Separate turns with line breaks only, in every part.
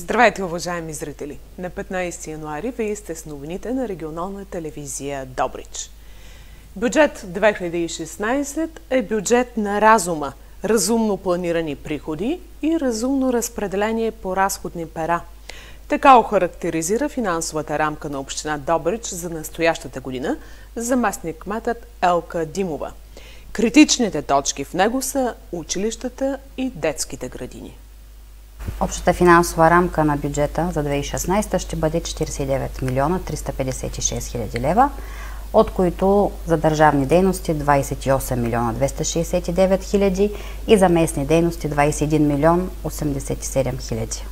Здравейте, уважаеми зрители! На 15 януари вие сте с новините на регионална телевизия Добрич. Бюджет 2016 е бюджет на разума, разумно планирани приходи и разумно разпределение по разходни пера. Така охарактеризира финансовата рамка на община Добрич за настоящата година заместник-кметът Елка Димова. Критичните точки в него са училищата и детските градини.
Общата финансова рамка на бюджета за 2016 ще бъде 49 милиона 356 хиляди лева, от които за държавни дейности 28 милиона 269 хиляди и за местни дейности 21 милион 87 хиляди.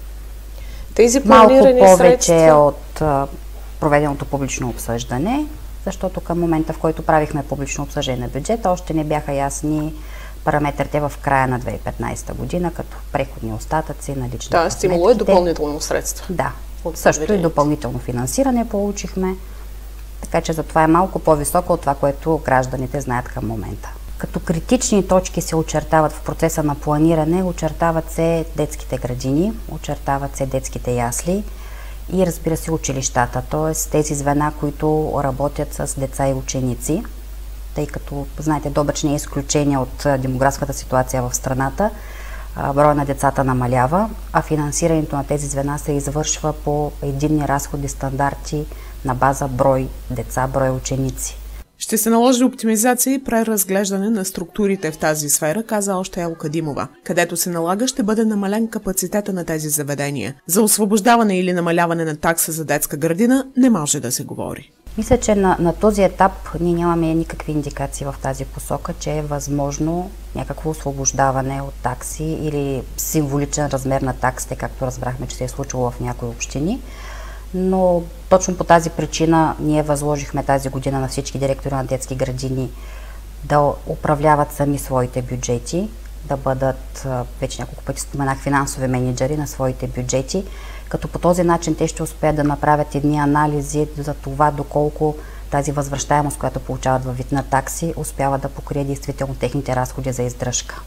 Тези
планирани малко повече средства от проведеното публично обсъждане, защото към момента, в който правихме публично обсъждане на бюджета, още не бяха ясни параметрите в края на 2015 година, като преходни остатъци, налични.
Да, стимуло е допълнително средства.
Да, също и допълнително финансиране получихме, така че затова е малко по-високо от това, което гражданите знаят към момента. Като критични точки се очертават в процеса на планиране, очертават се детските градини, очертават се детските ясли и разбира се училищата, т.е. тези звена, които работят с деца и ученици, тъй като, знаете, Добрич не е изключение от демографската ситуация в страната. Броя на децата намалява, а финансирането на тези звена се извършва по единни разходи стандарти на база брой деца, брой ученици.
Ще се наложи оптимизация и преразглеждане на структурите в тази сфера, каза още Елка Димова. Където се налага, ще бъде намален капацитета на тези заведения. За освобождаване или намаляване на такса за детска градина не може да се говори.
Мисля, че на този етап ние нямаме никакви индикации в тази посока, че е възможно някакво освобождаване от такси или символичен размер на таксите, както разбрахме, че се е случило в някои общини. Но точно по тази причина ние възложихме тази година на всички директори на детски градини да управляват сами своите бюджети, да бъдат, вече няколко пъти споменах, финансови менеджери на своите бюджети, като по този начин те ще успеят да направят едни анализи за това доколко тази възвръщаемост, която получават във вид на такси, успява да покрие действително техните разходи за издръжка.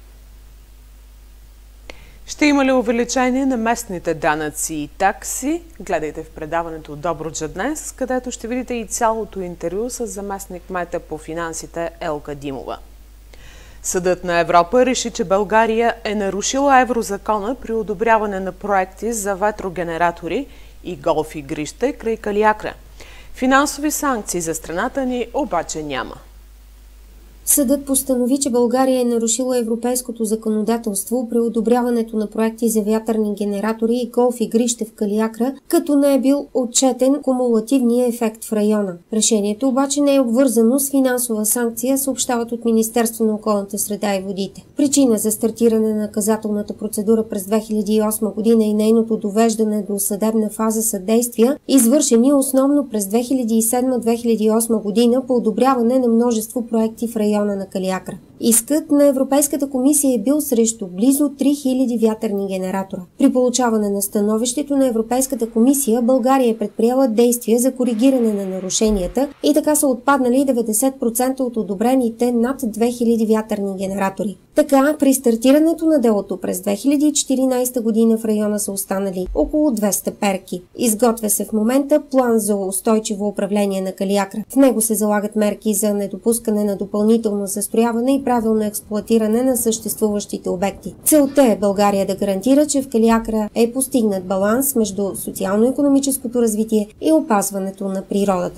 Ще има ли увеличение на местните данъци и такси? Гледайте в предаването Добруджа днес, където ще видите и цялото интервю с заместник-кмета по финансите Елка Димова. Съдът на Европа реши, че България е нарушила еврозакона при одобряване на проекти за ветрогенератори и голф игрище край Калиакра. Финансови санкции за страната ни обаче няма.
Съдът постанови, че България е нарушила европейското законодателство при одобряването на проекти за вятърни генератори и голф игрище в Калиакра, като не е бил отчетен кумулативния ефект в района. Решението обаче не е обвързано с финансова санкция, съобщават от Министерство на околната среда и водите. Причина за стартиране на наказателната процедура през 2008 година и нейното довеждане до съдебна фаза са действия, извършени основно през 2007-2008 година по одобряване на множество проекти в района на Калиакра. Искът на Европейската комисия е бил срещу близо 3000 вятърни генератора. При получаване на становището на Европейската комисия, България е предприела действия за коригиране на нарушенията и така са отпаднали 90% от одобрените над 2000 вятърни генератори. Така, при стартирането на делото през 2014 година в района са останали около 200 перки. Изготвя се в момента план за устойчиво управление на Калиакра. В него се залагат мерки за недопускане на допълнително застрояване и правилно експлоатиране на съществуващите обекти. Целта е България да гарантира, че в Калиакра е постигнат баланс между социално-икономическото развитие и опазването на природата.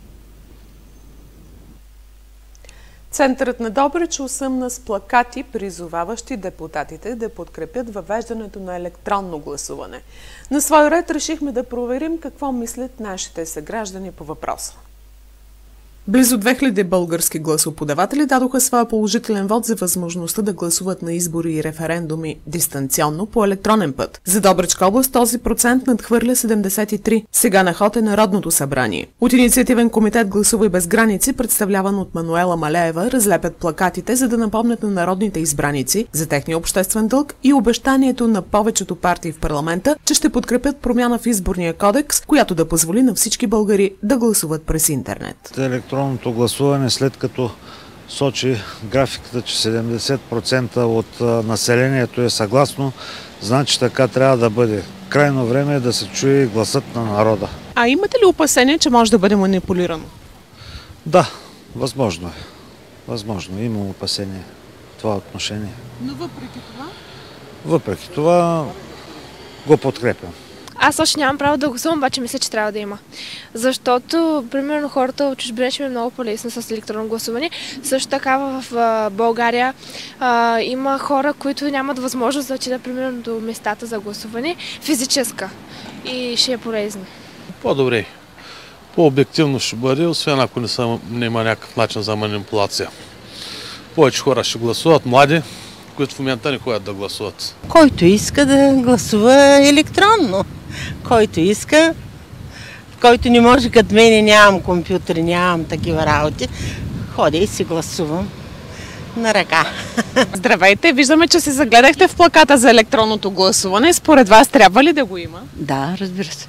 Центърът на Добрич осъмна с плакати, призоваващи депутатите да подкрепят въвеждането на електронно гласуване. На свой ред решихме да проверим какво мислят нашите съграждани по въпроса. Близо 2000 български гласоподаватели дадоха своя положителен вод за възможността да гласуват на избори и референдуми дистанционно по електронен път. За Добричка област този процент надхвърля 73. Сега на ход е Народното събрание. От инициативен комитет "Гласувай без граници", представляван от Мануела Малеева, разлепят плакатите, за да напомнят на народните избраници за техния обществен дълг и обещанието на повечето партии в парламента, че ще подкрепят промяна в изборния кодекс, която да позволи на всички българи да гласуват през интернет.
Електронното гласуване, след като сочи графиката, че 70% от населението е съгласно, значи така трябва да бъде. Крайно време е да се чуе гласът на народа.
А имате ли опасение, че може да бъде манипулирано?
Да, възможно е. Възможно е. Имам опасение в това отношение.
Но въпреки това?
Въпреки това го подкрепям.
Аз още нямам право да гласувам, обаче мисля, че трябва да има. Защото, примерно, хората от чужбина ще ми е много по-лесно с електронно гласуване. Също така в България има хора, които нямат възможност да отидат, примерно, до местата за гласуване физическа. И ще е полезно.
По-добре. По-обективно ще бъде, освен ако няма някакъв начин за манипулация. Повече хора ще гласуват, млади, които в момента не ходят да гласуват.
Който иска да гласува електронно. Който иска, който не може, като мене нямам компютър, нямам такива работи, ходя и си гласувам на ръка.
Здравейте, виждаме, че се загледахте в плаката за електронното гласуване. Според вас трябва ли да го има?
Да, разбира се.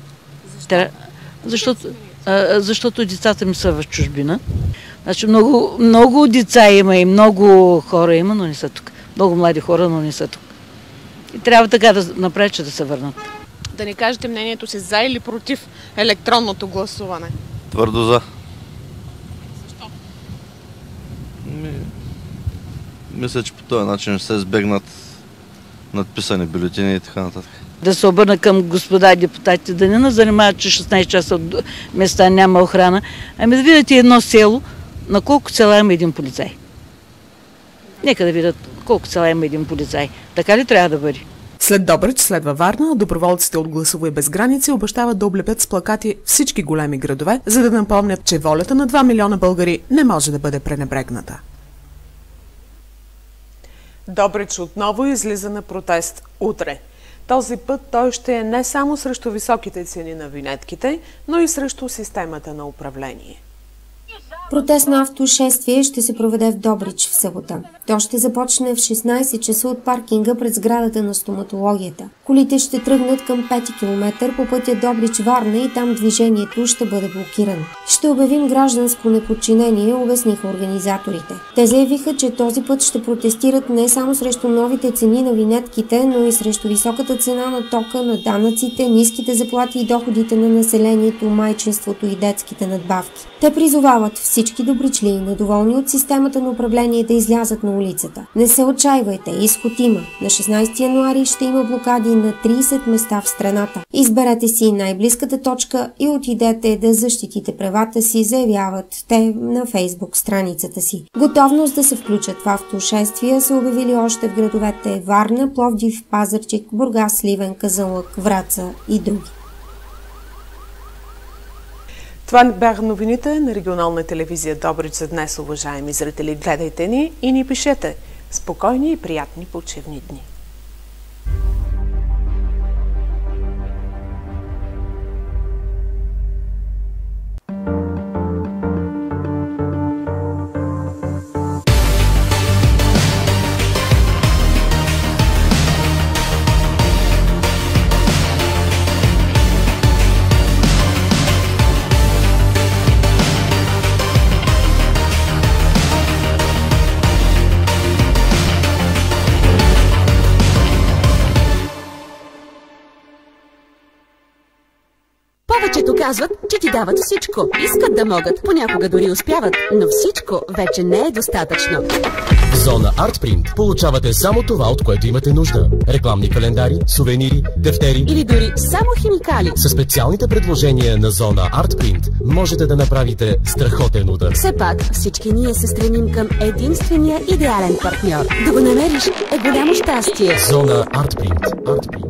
Защото децата ми са в чужбина. Значи много деца има и много хора има, но не са тук. Много млади хора, но не са тук. И трябва така да направи, че да се върнат.
Да ни кажете мнението си за или против електронното гласуване?
Твърдо за.
Защо?
Мисля, че по този начин ще се избегнат надписани бюлетини и така нататък.
Да се обърна към господа депутатите, да не нас занимават, че 16 часа от места няма охрана. Ами да видите едно село, на колко села има един полицай. Нека да видят колко села има един полицай. Така ли трябва да бъде?
След Добрич следва Варна, доброволците от Гласувай без граници обещават да облепят с плакати всички големи градове, за да напомнят, че волята на 2 милиона българи не може да бъде пренебрегната. Добрич отново излиза на протест утре. Този път той ще е не само срещу високите цени на винетките, но и срещу системата на управление.
Протестно автошествие ще се проведе в Добрич в събота. То ще започне в 16 часа от паркинга пред сградата на стоматологията. Колите ще тръгнат към 5 км по пътя Добрич-Варна и там движението ще бъде блокирано. Ще обявим гражданско неподчинение, обясниха организаторите. Те заявиха, че този път ще протестират не само срещу новите цени на винетките, но и срещу високата цена на тока, на данъците, ниските заплати и доходите на населението, майчинството и детските надбавки. Те призовават всички добричли, недоволни от системата на управление, да излязат на улицата. Не се отчаивайте, изход има. На 16 януари ще има блокади на 30 места в страната. Изберете си най-близката точка и отидете да защитите правата си, заявяват те на Фейсбук страницата си. Готовност да се включат в автошествия са обявили още в градовете Варна, Пловдив, Пазарджик, Бургас, Сливен, Казанлък, Враца и други.
Това бяха новините на регионална телевизия Добрич за днес, уважаеми зрители. Гледайте ни и ни пишете. Спокойни и приятни почивни дни.
Повечето казват, че ти дават всичко. Искат да могат, понякога дори успяват, но всичко вече не е достатъчно.
В Зона Артпринт получавате само това, от което имате нужда. Рекламни календари, сувенири, тефтери
или дори само химикали.
Със специалните предложения на Зона Артпринт можете да направите страхотен удар.
Все пак всички ние се стремим към единствения идеален партньор. Да го намериш е голямо щастие.
Зона Артпринт. Артпринт.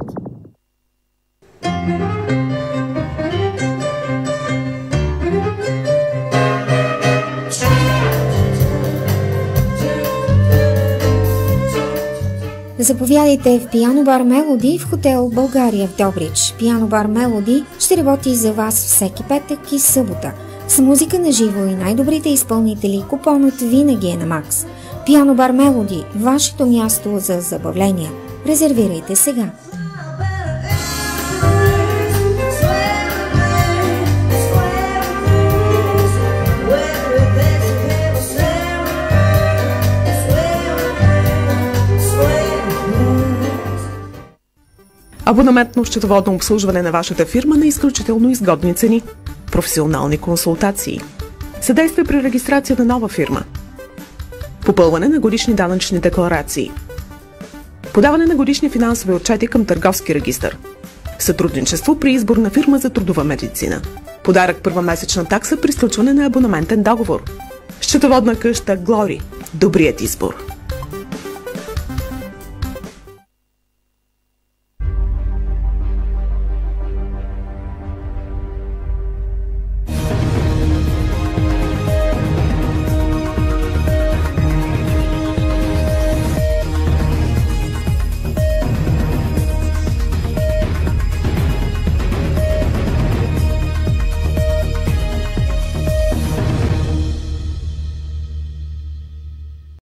Заповядайте в Пиано Бар Мелоди в хотел България в Добрич. Пиано Бар Мелоди ще работи за вас всеки петък и събота. С музика на живо и най-добрите изпълнители, купонът винаги е на Макс. Пиано Бар Мелоди – вашето място за забавления. Резервирайте сега.
Абонаментно счетоводно обслужване на вашата фирма на изключително изгодни цени. Професионални консултации. Съдействие при регистрация на нова фирма. Попълване на годишни данъчни декларации. Подаване на годишни финансови отчети към търговски регистър. Сътрудничество при избор на фирма за трудова медицина. Подарък първа месечна такса при сключване на абонаментен договор. Счетоводна къща Глори. Добрият избор.